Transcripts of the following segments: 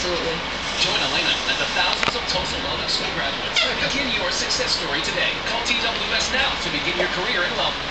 Absolutely. Join Elena and the thousands of Tulsa Wellness School graduates. Begin your success story today. Call TWS now to begin your career in wellness.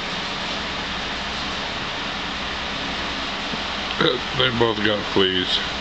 They both got fleas.